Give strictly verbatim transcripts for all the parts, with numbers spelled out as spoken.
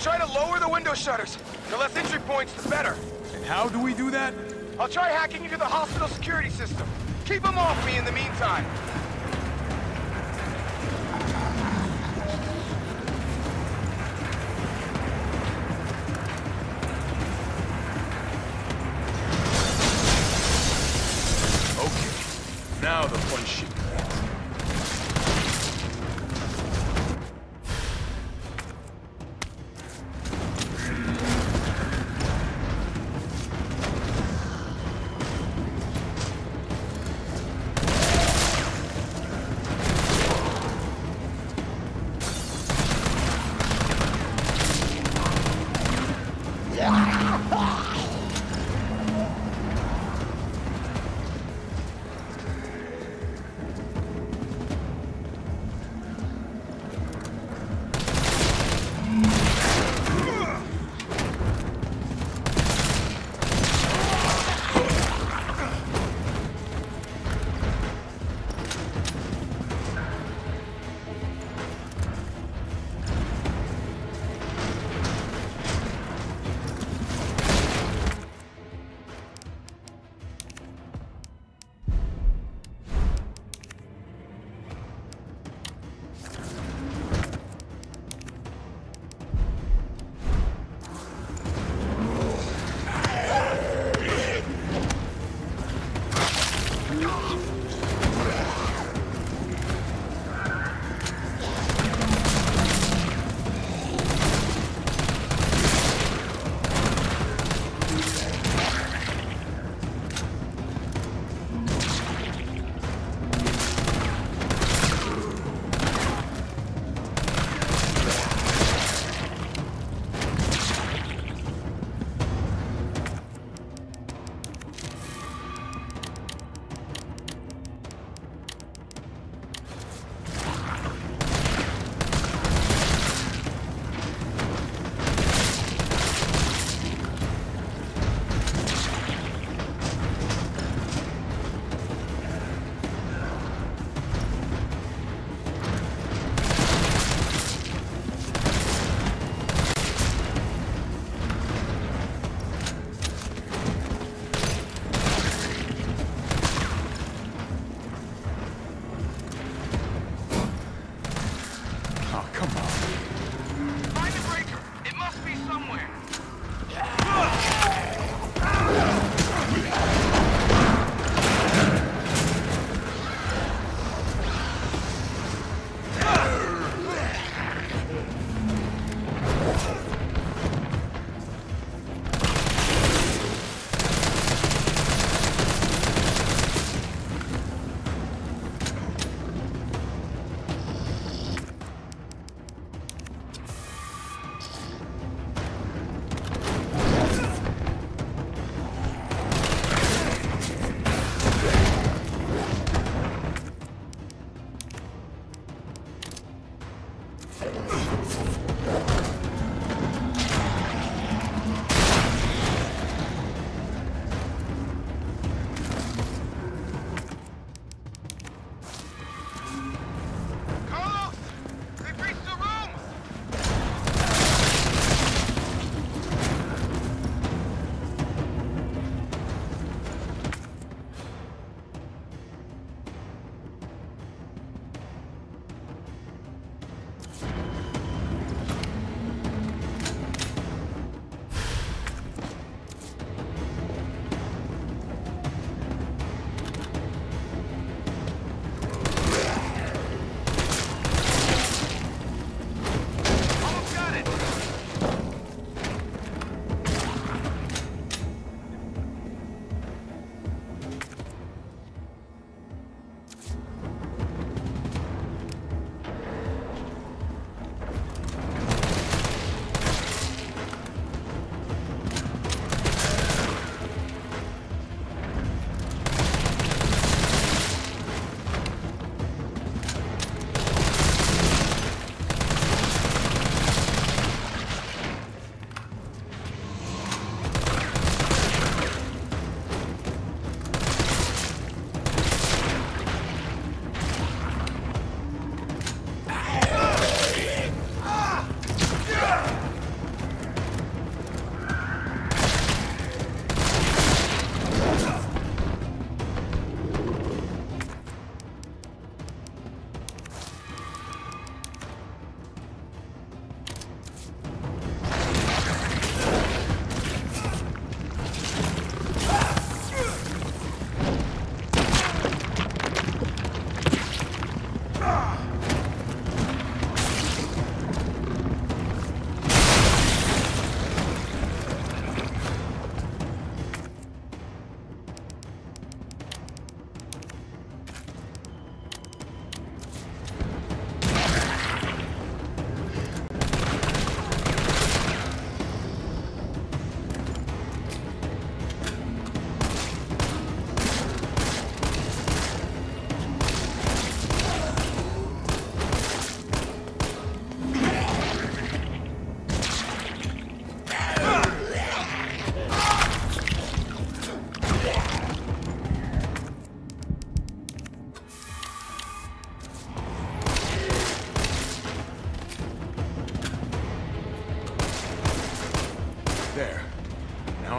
try to lower the window shutters. The less entry points, the better. And how do we do that? I'll try hacking into the hospital security system. Keep them off me in the meantime. Okay, now the fun shit.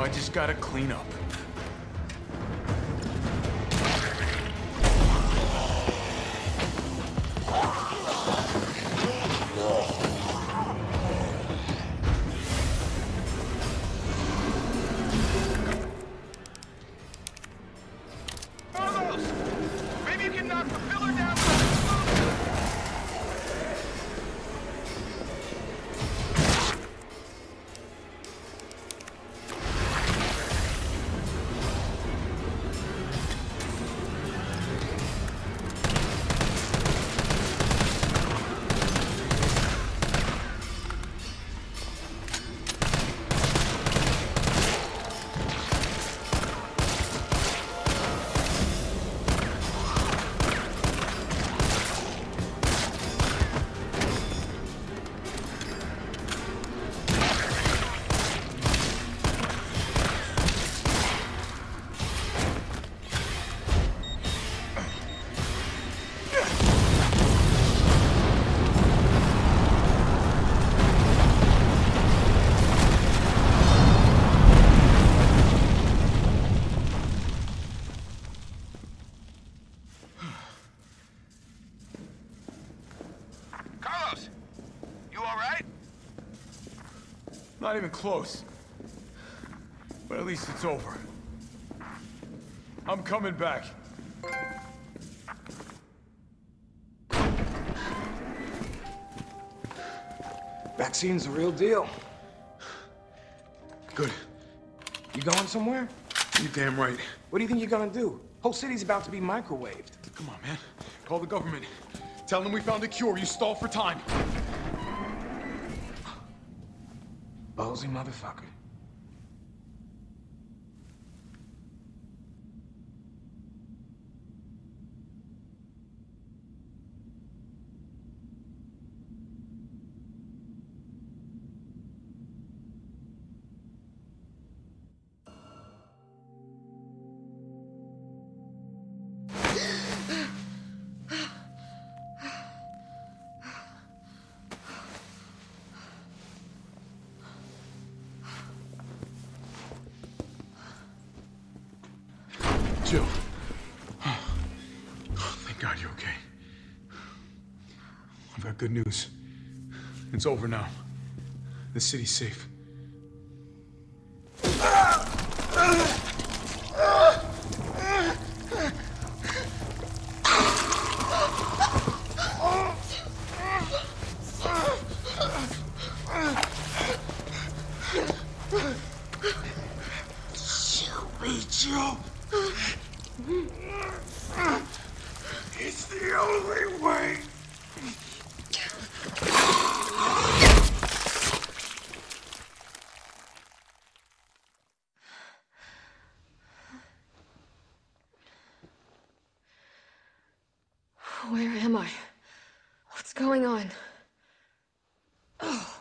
I just gotta clean up. Carlos! Maybe you can knock the pillar down with an explosion! Carlos! You alright? Not even close. But at least it's over. I'm coming back. Vaccine's the real deal. Good. You going somewhere? You damn right. What do you think you're gonna do? Whole city's about to be microwaved. Come on, man. Call the government. Tell them we found a cure. You stall for time. Ballsy motherfucker. Jill. Oh, thank God you're okay. I've got good news. It's over now. The city's safe. Jill. It's the only way. Where am I? What's going on? Oh.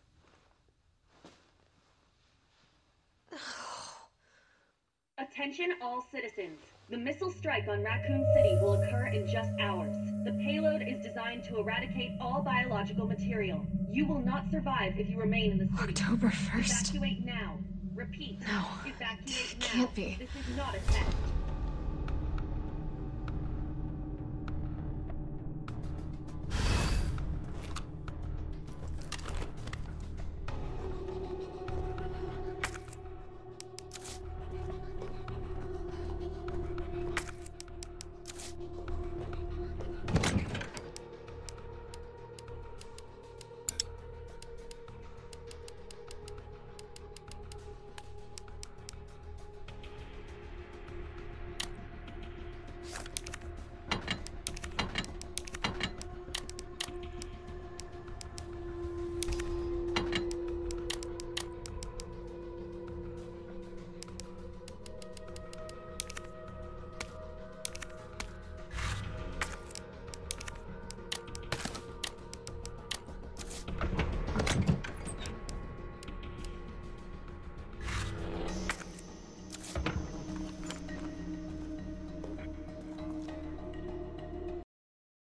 Attention all citizens. The missile strike on Raccoon City will occur in just hours. The payload is designed to eradicate all biological material. You will not survive if you remain in the city. October first? Evacuate now. Repeat. No. Evacuate It now. can't be. This is not a test.